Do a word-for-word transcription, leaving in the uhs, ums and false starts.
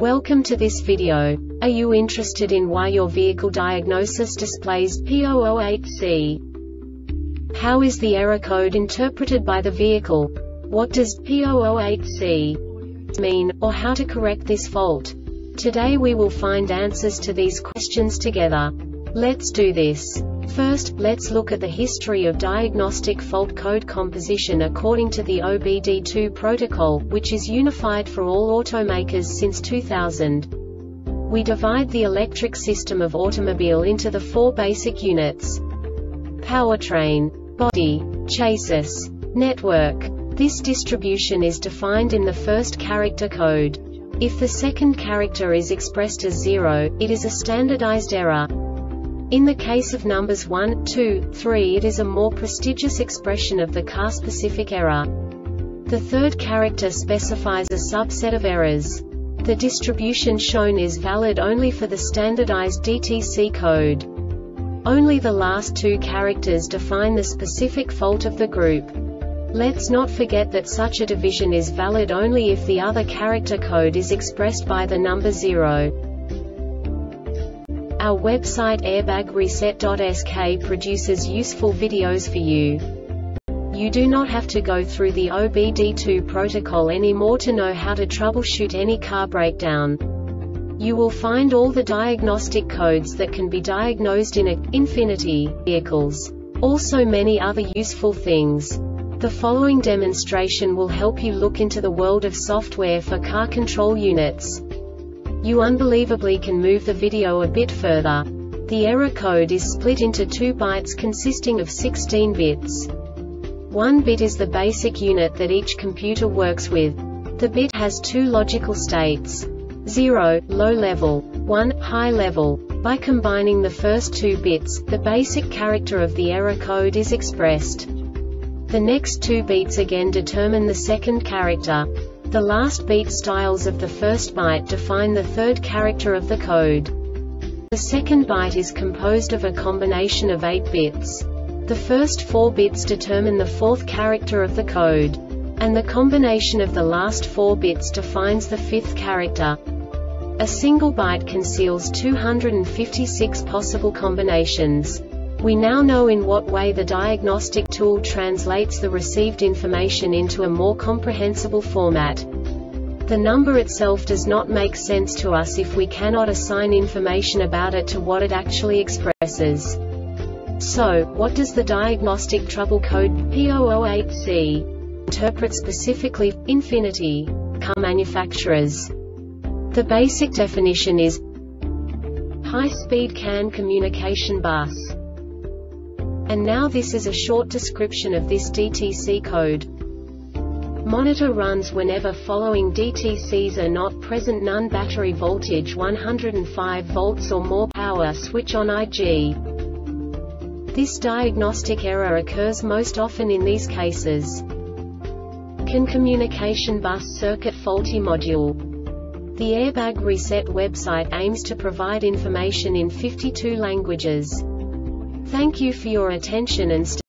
Welcome to this video. Are you interested in why your vehicle diagnosis displays P zero zero eight C? How is the error code interpreted by the vehicle? What does P zero zero eight C mean, or how to correct this fault? Today we will find answers to these questions together. Let's do this. First, let's look at the history of diagnostic fault code composition according to the O B D two protocol, which is unified for all automakers since two thousand. We divide the electric system of automobile into the four basic units: powertrain, body, chassis, network. This distribution is defined in the first character code. If the second character is expressed as zero, it is a standardized error. In the case of numbers one, two, three, it is a more prestigious expression of the car-specific error. The third character specifies a subset of errors. The distribution shown is valid only for the standardized D T C code. Only the last two characters define the specific fault of the group. Let's not forget that such a division is valid only if the other character code is expressed by the number zero. Our website airbag reset dot S K produces useful videos for you. You do not have to go through the O B D two protocol anymore to know how to troubleshoot any car breakdown. You will find all the diagnostic codes that can be diagnosed in a Infiniti vehicles. Also many other useful things. The following demonstration will help you look into the world of software for car control units. You unbelievably can move the video a bit further. The error code is split into two bytes consisting of sixteen bits. One bit is the basic unit that each computer works with. The bit has two logical states: zero, low level, one, high level. By combining the first two bits, the basic character of the error code is expressed. The next two beats again determine the second character. The last beat styles of the first byte define the third character of the code. The second byte is composed of a combination of eight bits. The first four bits determine the fourth character of the code. And the combination of the last four bits defines the fifth character. A single byte conceals two hundred fifty-six possible combinations. We now know in what way the diagnostic tool translates the received information into a more comprehensible format. The number itself does not make sense to us if we cannot assign information about it to what it actually expresses. So, what does the diagnostic trouble code P zero zero eight C interpret specifically for Infiniti car manufacturers? The basic definition is high-speed C A N communication bus. And now this is a short description of this D T C code. Monitor runs whenever following D T Cs are not present: none, battery voltage one hundred five volts or more, power switch on I G. This diagnostic error occurs most often in these cases: C A N communication bus circuit faulty module. The Airbag Reset website aims to provide information in fifty-two languages. Thank you for your attention and stay